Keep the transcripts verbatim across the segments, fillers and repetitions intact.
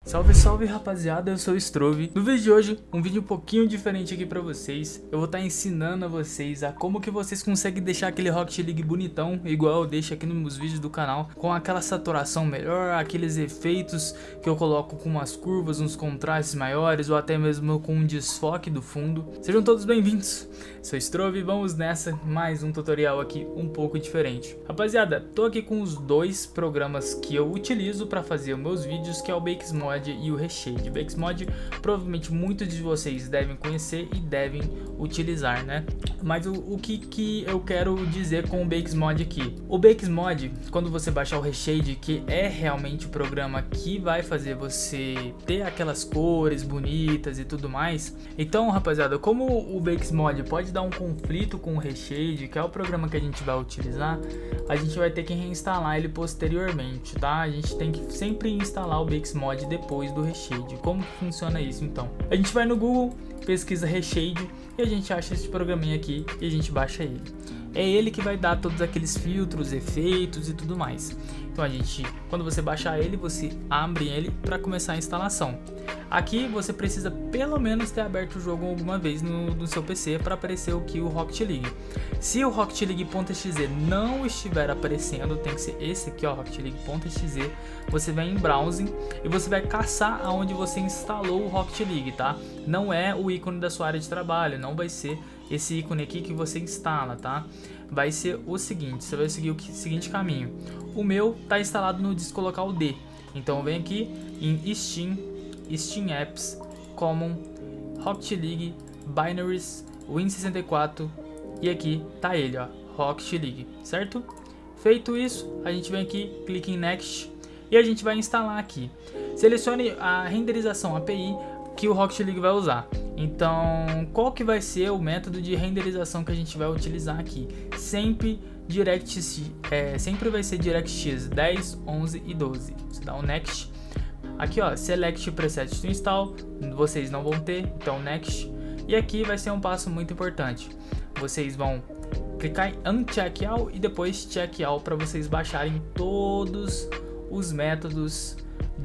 Salve, salve rapaziada, eu sou o Strove. No vídeo de hoje, um vídeo um pouquinho diferente aqui pra vocês. Eu vou estar ensinando a vocês a como que vocês conseguem deixar aquele Rocket League bonitão, igual eu deixo aqui nos vídeos do canal, com aquela saturação melhor, aqueles efeitos que eu coloco com umas curvas, uns contrastes maiores, ou até mesmo com um desfoque do fundo. Sejam todos bem-vindos, sou o Strove e vamos nessa, mais um tutorial aqui um pouco diferente. Rapaziada, tô aqui com os dois programas que eu utilizo pra fazer os meus vídeos, que é o BakesMod e o Reshade. BakesMod provavelmente muitos de vocês devem conhecer e devem utilizar, né? Mas o, o que, que eu quero dizer com o BakesMod aqui? O BakesMod, quando você baixar o Reshade, que é realmente o programa que vai fazer você ter aquelas cores bonitas e tudo mais. Então, rapaziada, como o BakesMod pode dar um conflito com o Reshade, que é o programa que a gente vai utilizar, a gente vai ter que reinstalar ele posteriormente, tá? A gente tem que sempre instalar o BakesMod depois depois do Reshade. Como que funciona isso então? A gente vai no Google, pesquisa Reshade e a gente acha esse programinha aqui e a gente baixa ele. É ele que vai dar todos aqueles filtros, efeitos e tudo mais. Então a gente, quando você baixar ele, você abre ele para começar a instalação. Aqui você precisa pelo menos ter aberto o jogo alguma vez no, no seu P C para aparecer o que o Rocket League. Se o Rocket League.exe não estiver aparecendo, tem que ser esse aqui, ó, Rocket League.exe. Você vai em Browsing e você vai caçar aonde você instalou o Rocket League, tá? Não é o ícone da sua área de trabalho, não vai ser esse ícone aqui que você instala, tá? Vai ser o seguinte, você vai seguir o seguinte caminho. O meu tá instalado no disco local D. Então vem aqui em Steam, Steam Apps, Common, Rocket League, Binaries, Win sessenta e quatro e aqui tá ele, ó, Rocket League, certo? Feito isso, a gente vem aqui, clica em Next e a gente vai instalar aqui. Selecione a renderização A P I que o Rocket League vai usar. Então, qual que vai ser o método de renderização que a gente vai utilizar aqui? Sempre DirectX, é, sempre vai ser DirectX dez, onze e doze. Você dá um Next. Aqui, ó, Select Preset to Install. Vocês não vão ter, então Next. E aqui vai ser um passo muito importante. Vocês vão clicar em Uncheck All e depois Check All para vocês baixarem todos os métodos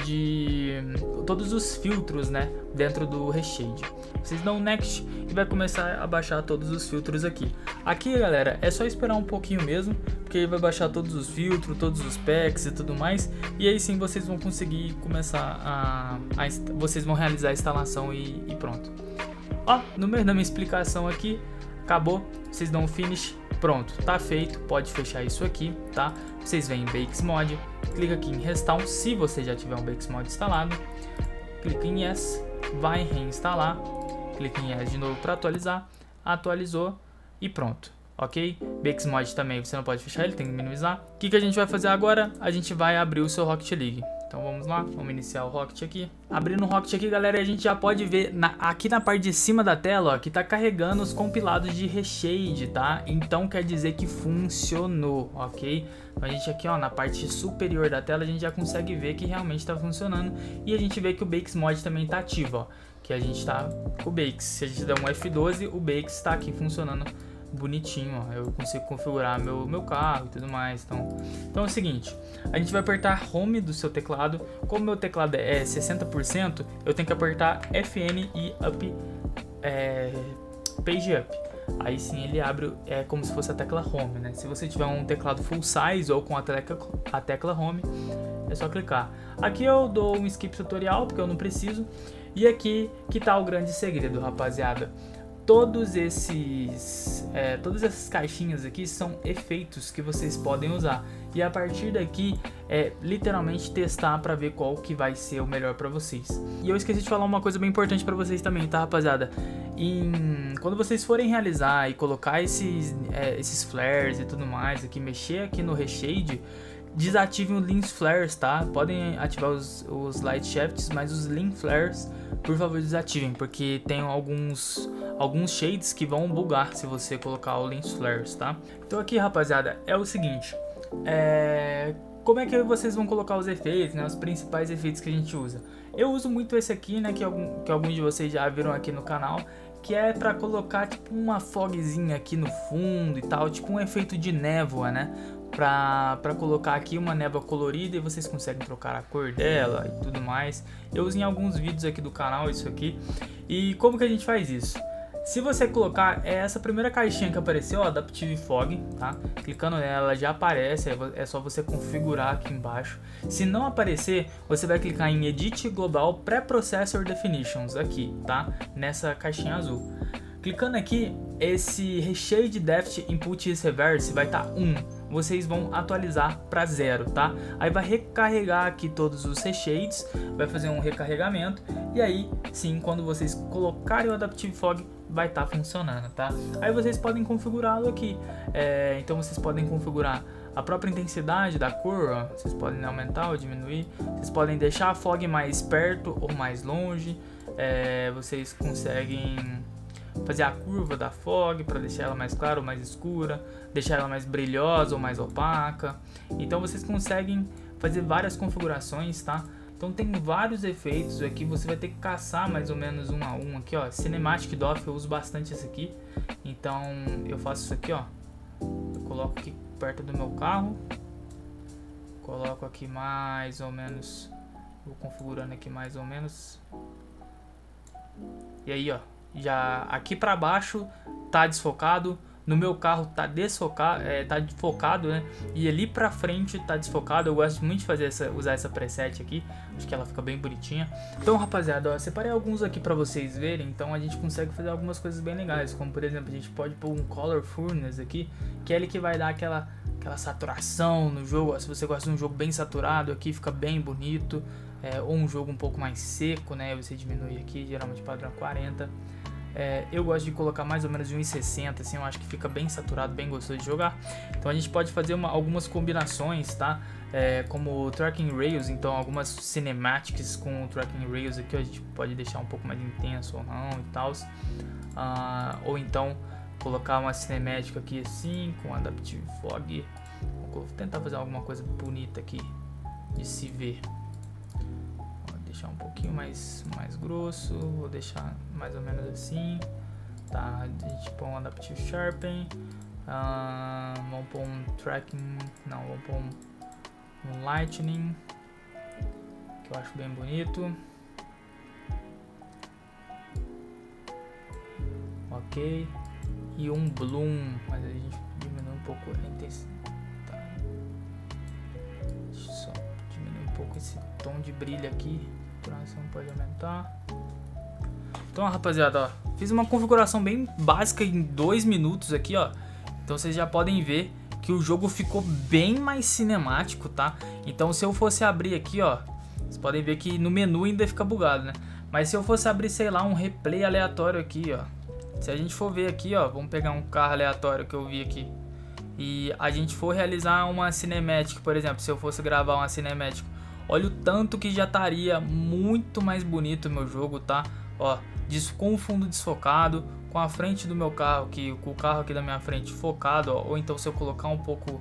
de todos os filtros, né, dentro do Reshade. Vocês dão Next e vai começar a baixar todos os filtros aqui. Aqui, galera, é só esperar um pouquinho mesmo, porque ele vai baixar todos os filtros, todos os packs e tudo mais, e aí sim vocês vão conseguir começar a, a vocês vão realizar a instalação e, e pronto. Ó, no meio da minha explicação aqui, acabou, vocês dão Finish, pronto, tá feito, pode fechar isso aqui, tá? Vocês vêm em BakesMod, clica aqui em Restore, se você já tiver um BakesMod instalado, clica em Yes, vai reinstalar, clica em Yes de novo para atualizar, atualizou e pronto, ok? BakesMod também você não pode fechar ele, tem que minimizar. O que, que a gente vai fazer agora? A gente vai abrir o seu Rocket League. Então vamos lá, vamos iniciar o Rocket aqui. Abrindo o Rocket aqui, galera, a gente já pode ver na, aqui na parte de cima da tela, ó, que tá carregando os compilados de Reshade, tá? Então quer dizer que funcionou, ok? Então a gente aqui, ó, na parte superior da tela, a gente já consegue ver que realmente tá funcionando. E a gente vê que o BakesMod também tá ativo, ó, que a gente tá com o Bakes. Se a gente der um F doze, o Bakes tá aqui funcionando bonitinho, ó. Eu consigo configurar meu, meu carro e tudo mais. Então, então é o seguinte, a gente vai apertar Home do seu teclado. Como meu teclado é sessenta por cento, eu tenho que apertar F N e Up, é, Page Up. Aí sim ele abre, é como se fosse a tecla Home, né? Se você tiver um teclado full size ou com a tecla, a tecla Home, é só clicar. Aqui eu dou um skip tutorial porque eu não preciso. E aqui que tá o grande segredo, rapaziada. Todos esses, é, todas essas caixinhas aqui são efeitos que vocês podem usar. E a partir daqui é literalmente testar para ver qual que vai ser o melhor para vocês. E eu esqueci de falar uma coisa bem importante para vocês também, tá, rapaziada? Em, quando vocês forem realizar e colocar esses, é, esses flares e tudo mais aqui, mexer aqui no Reshade, desativem os Lens Flares, tá? Podem ativar os, os Light Shafts, mas os Lens Flares, por favor, desativem, porque tem alguns, alguns shades que vão bugar se você colocar o Lens Flares, tá? Então aqui, rapaziada, é o seguinte, é... como é que vocês vão colocar os efeitos, né? Os principais efeitos que a gente usa. Eu uso muito esse aqui, né? Que, algum, que alguns de vocês já viram aqui no canal, que é pra colocar tipo uma fogzinha aqui no fundo e tal, tipo um efeito de névoa, né? pra, pra colocar aqui uma névoa colorida e vocês conseguem trocar a cor dela e tudo mais. Eu uso em alguns vídeos aqui do canal isso aqui. E como que a gente faz isso? Se você colocar é essa primeira caixinha que apareceu, ó, Adaptive Fog, tá? Clicando nela, ela já aparece, é só você configurar aqui embaixo. Se não aparecer, você vai clicar em Edit Global Preprocessor Definitions aqui, tá? Nessa caixinha azul. Clicando aqui, esse Reshade Depth Input Reverse vai estar um. Vocês vão atualizar para zero, tá? Aí vai recarregar aqui todos os reshades, vai fazer um recarregamento e aí sim, quando vocês colocarem o Adaptive Fog, vai estar funcionando, tá? Aí vocês podem configurá-lo aqui. É, então vocês podem configurar a própria intensidade da cor, ó. Vocês podem aumentar ou diminuir. Vocês podem deixar a fog mais perto ou mais longe. É, vocês conseguem fazer a curva da fog para deixar ela mais clara ou mais escura, deixar ela mais brilhosa ou mais opaca. Então vocês conseguem fazer várias configurações, tá? Então tem vários efeitos aqui, você vai ter que caçar mais ou menos um a um aqui, ó. Cinematic Doff, eu uso bastante esse aqui. Então eu faço isso aqui, ó. Eu coloco aqui perto do meu carro. Coloco aqui mais ou menos, vou configurando aqui mais ou menos. E aí, ó, já aqui para baixo tá desfocado, no meu carro tá desfocado, é, tá focado, né? E ali para frente tá desfocado. Eu gosto muito de fazer essa, usar essa preset aqui, acho que ela fica bem bonitinha. Então, rapaziada, ó, separei alguns aqui para vocês verem. Então a gente consegue fazer algumas coisas bem legais, como por exemplo, a gente pode pôr um Color Furnace aqui, que é ele que vai dar aquela aquela saturação no jogo. Ó, se você gosta de um jogo bem saturado, aqui fica bem bonito. É, ou um jogo um pouco mais seco, né? Você diminui aqui, geralmente padrão quarenta. É, eu gosto de colocar mais ou menos de um e sessenta, assim, eu acho que fica bem saturado, bem gostoso de jogar. Então a gente pode fazer uma, algumas combinações, tá? É, como Tracking Rails, então algumas cinematics com Tracking Rails aqui, ó, a gente pode deixar um pouco mais intenso ou não e tal. Ah, ou então colocar uma cinemática aqui assim, com Adaptive Fog. Vou tentar fazer alguma coisa bonita aqui de se ver. Deixar um pouquinho mais, mais grosso, vou deixar mais ou menos assim, tá? A gente põe um Adaptive Sharpen, uh, vamos pôr um Tracking, não, vamos pôr um, um Lightning, que eu acho bem bonito. Ok, e um Bloom, mas a gente diminui um pouco a intensidade, tá? Deixa eu só diminuir um pouco esse tom de brilho aqui. A saturação pode aumentar. Então, rapaziada, ó, fiz uma configuração bem básica em dois minutos aqui, ó. Então vocês já podem ver que o jogo ficou bem mais cinemático, tá? Então se eu fosse abrir aqui, ó, vocês podem ver que no menu ainda fica bugado, né? Mas se eu fosse abrir, sei lá, um replay aleatório aqui, ó. Se a gente for ver aqui, ó, vamos pegar um carro aleatório que eu vi aqui, e a gente for realizar uma cinematic, por exemplo, se eu fosse gravar uma cinematic, olha o tanto que já estaria muito mais bonito o meu jogo, tá? Ó, com o fundo desfocado, com a frente do meu carro, que, com o carro aqui da minha frente focado, ó, ou então se eu colocar um pouco,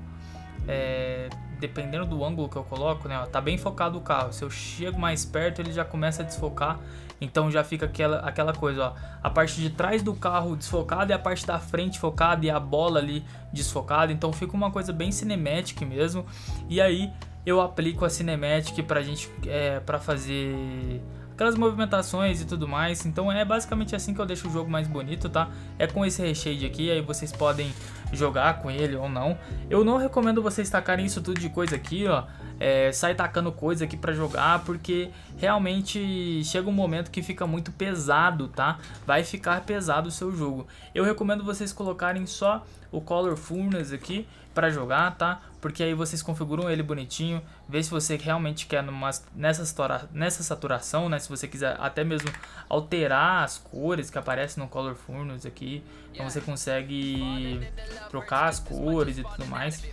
é, dependendo do ângulo que eu coloco, né? Ó, tá bem focado o carro. Se eu chego mais perto, ele já começa a desfocar. Então já fica aquela, aquela coisa, ó, a parte de trás do carro desfocada e a parte da frente focada e a bola ali desfocada. Então fica uma coisa bem cinematic mesmo. E aí eu aplico a cinematic pra gente, é, pra fazer aquelas movimentações e tudo mais. Então é basicamente assim que eu deixo o jogo mais bonito, tá? É com esse reshade aqui, aí vocês podem jogar com ele ou não. Eu não recomendo vocês tacarem isso tudo de coisa aqui, ó, é, sai tacando coisa aqui pra jogar, porque realmente chega um momento que fica muito pesado, tá? Vai ficar pesado o seu jogo. Eu recomendo vocês colocarem só o Color Furnace aqui para jogar, tá? Porque aí vocês configuram ele bonitinho, vê se você realmente quer numa, nessa, nessa saturação, né? Se você quiser até mesmo alterar as cores que aparecem no Color Furnace aqui, então você consegue trocar as cores e tudo mais.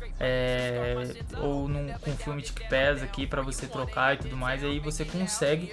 É, ou num, com Filmic Pass aqui para você trocar e tudo mais, aí você consegue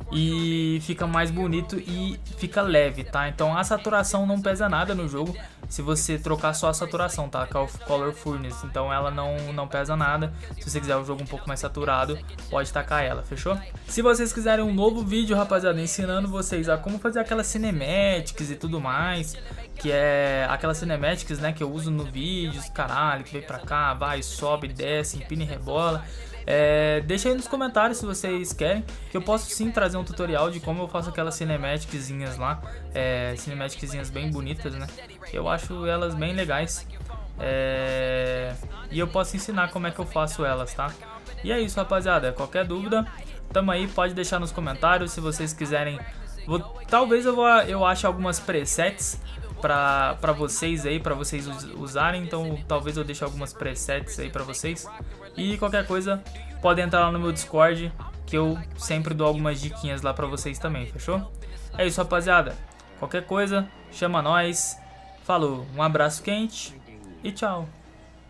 e fica mais bonito e fica leve, tá? Então a saturação não pesa nada no jogo se você trocar só a saturação, tá? Que é o Color Furnace, então ela não, não pesa nada. Se você quiser um jogo um pouco mais saturado, pode tacar ela, fechou? Se vocês quiserem um novo vídeo, rapaziada, ensinando vocês a como fazer aquelas cinematics e tudo mais, que é aquelas cinematics, né, que eu uso no vídeo, caralho, que vem pra cá, vai, sobe, desce, empina e rebola. É, deixa aí nos comentários se vocês querem, que eu posso sim trazer um tutorial de como eu faço aquelas cinematicszinhas lá, é, cinematicszinhas bem bonitas, né, eu acho elas bem legais, é, e eu posso ensinar como é que eu faço elas, tá? E é isso, rapaziada, qualquer dúvida, tamo aí, pode deixar nos comentários, se vocês quiserem, vou, talvez eu, vou, eu ache algumas presets Pra, pra vocês aí, pra vocês usarem, então talvez eu deixe algumas presets aí pra vocês. E qualquer coisa, podem entrar lá no meu Discord, que eu sempre dou algumas diquinhas lá pra vocês também, fechou? É isso, rapaziada. Qualquer coisa, chama nós. Falou, um abraço quente e tchau.